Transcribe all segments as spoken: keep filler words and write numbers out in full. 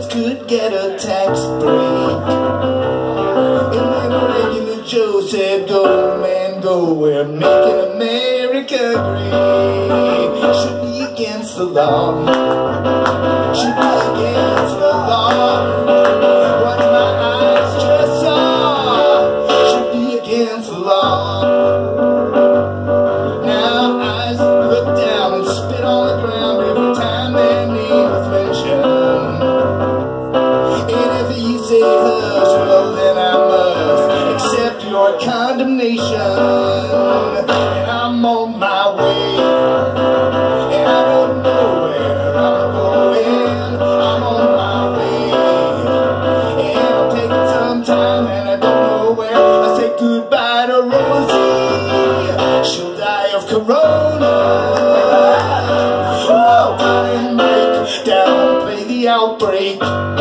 Joes could get a tax break. And then regular Joe said, go man go, we're making America great. Should be against the law, should be against the law. What my eyes just saw should be against the law. Now I look down and spit on the ground every time their name is mentioned. And if you say hush, well then I must accept your condemnation. And I'm on my way, and I don't know where I'm going. I'm on my way, and I'm taking some time, and I don't know where. I say goodbye to Rosie, she'll die of corona. Oh, Donnie and Mike, downplay the outbreak.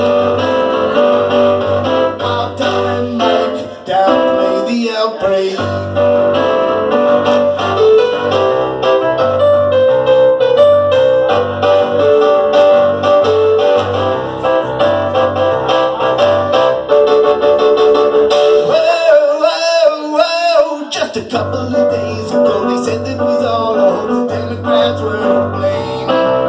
Oh, Donnie and Mike, downplay the outbreak. Just a couple of days ago, they said it was all on the Democrats were to blame.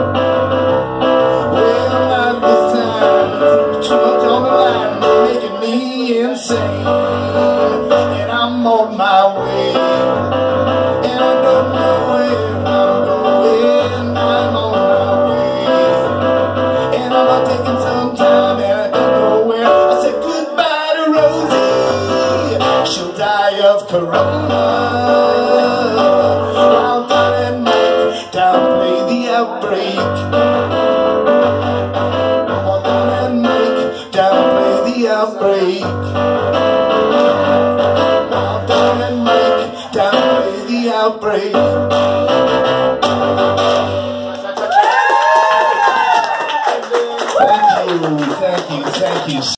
Well, not this time. Too much on the line, they're making me insane. And I'm on my way, and I don't know where I'm going. I'm on my way, and I'm not taking some time, and I don't know where. I said goodbye to Rosie, she'll die of corona. While Donnie and Mike downplay the outbreak. While Donnie and Mike downplay the outbreak. While Donnie and Mike downplay the outbreak. Thank you, thank you, thank you.